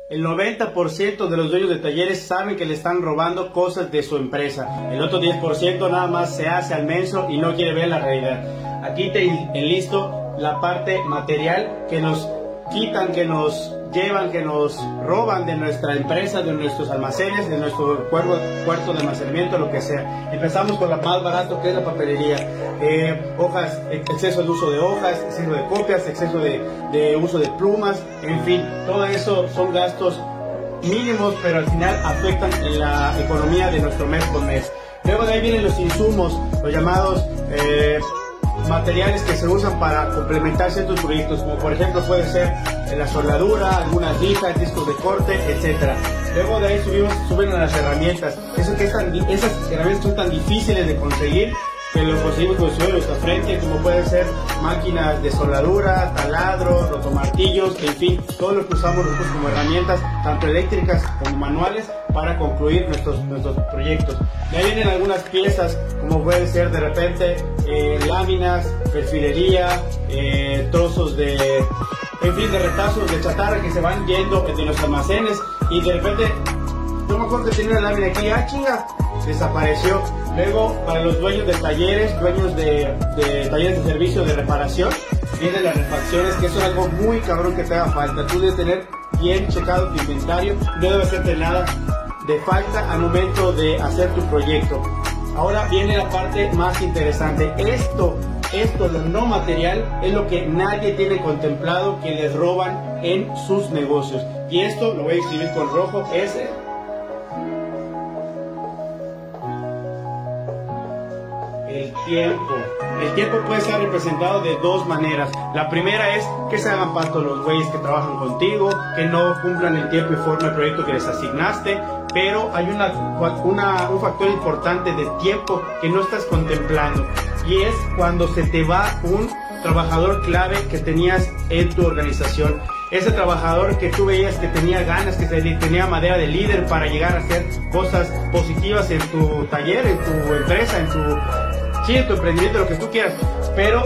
El 90% de los dueños de talleres saben que le están robando cosas de su empresa. El otro 10% nada más se hace al menso y no quiere ver la realidad. Aquí te enlisto la parte material que nos quitan, que nos llevan, que nos roban de nuestra empresa, de nuestros almacenes, de nuestro cuarto de almacenamiento, lo que sea. Empezamos con lo más barato, que es la papelería. Hojas, exceso de uso de hojas, exceso de copias, exceso de uso de plumas, en fin, todo eso son gastos mínimos, pero al final afectan en la economía de nuestro mes con mes. Luego de ahí vienen los insumos, los llamados materiales que se usan para complementar ciertos proyectos, como por ejemplo puede ser la soldadura, algunas lijas, discos de corte, etc. Luego de ahí suben a las herramientas. Esas herramientas son tan difíciles de conseguir que lo conseguimos con nuestra frente, como pueden ser máquinas de soldadura, taladros, rotomartillos, en fin, todo lo que usamos nosotros como herramientas, tanto eléctricas como manuales, para concluir nuestros proyectos. De ahí vienen algunas piezas, como pueden ser de repente láminas, perfilería, trozos de retazos de chatarra que se van yendo de los almacenes, y de repente yo me acuerdo que tenía una lámina aquí, chinga, desapareció. Luego, para los dueños de talleres, dueños de talleres de servicio de reparación, vienen las refacciones, que eso es algo muy cabrón que te haga falta. Tú debes tener bien checado tu inventario, no debe hacerte nada de falta al momento de hacer tu proyecto. Ahora viene la parte más interesante. Esto, lo no material, es lo que nadie tiene contemplado que les roban en sus negocios. Y esto lo voy a escribir con rojo, es el tiempo. El tiempo puede ser representado de dos maneras. La primera es que se hagan pato los güeyes que trabajan contigo, que no cumplan el tiempo y forma el proyecto que les asignaste. Pero hay un factor importante de tiempo que no estás contemplando, y es cuando se te va un trabajador clave que tenías en tu organización. Ese trabajador que tú veías que tenía ganas, que tenía madera de líder para llegar a hacer cosas positivas en tu taller, en tu empresa, en tu emprendimiento, lo que tú quieras. Pero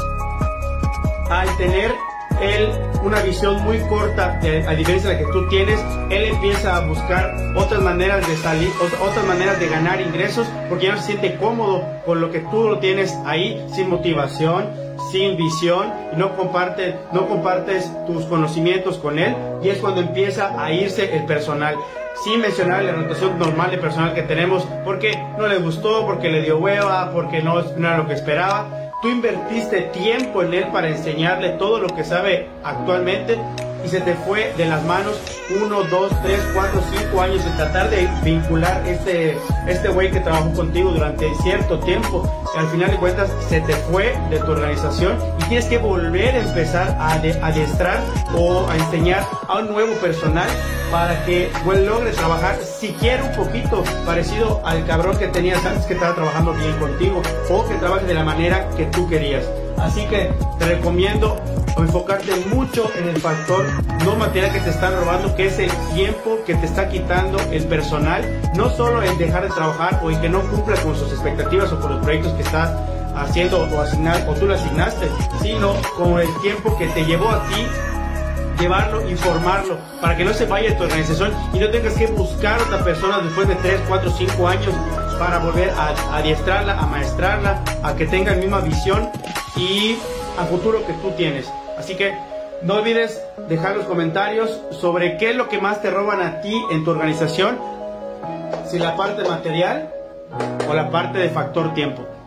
al tener él una visión muy corta, a diferencia de la que tú tienes, él empieza a buscar otras maneras de salir, otras maneras de ganar ingresos, porque ya no se siente cómodo con lo que tú lo tienes ahí, sin motivación, sin visión, y no compartes tus conocimientos con él, y es cuando empieza a irse el personal. Sin mencionar la rotación normal de personal que tenemos, porque no le gustó, porque le dio hueva, porque no era lo que esperaba. Tú invertiste tiempo en él para enseñarle todo lo que sabe actualmente, y se te fue de las manos 1, 2, 3, 4, 5 años de tratar de vincular este güey que trabajó contigo durante cierto tiempo. Y al final de cuentas se te fue de tu organización, y tienes que volver a empezar a adiestrar o a enseñar a un nuevo personal para que logre trabajar siquiera un poquito parecido al cabrón que tenías antes, que estaba trabajando bien contigo, o que trabaje de la manera que tú querías. Así que te recomiendo enfocarte mucho en el factor no material que te están robando, que es el tiempo que te está quitando el personal, no solo en dejar de trabajar o en que no cumpla con sus expectativas o con los proyectos que estás haciendo o tú le asignaste, sino con el tiempo que te llevó a ti llevarlo y formarlo, para que no se vaya de tu organización y no tengas que buscar a otra persona después de 3, 4, 5 años para volver a adiestrarla, a maestrarla, a que tenga la misma visión y a futuro que tú tienes. Así que no olvides dejar los comentarios sobre qué es lo que más te roban a ti en tu organización, si la parte material o la parte de factor tiempo.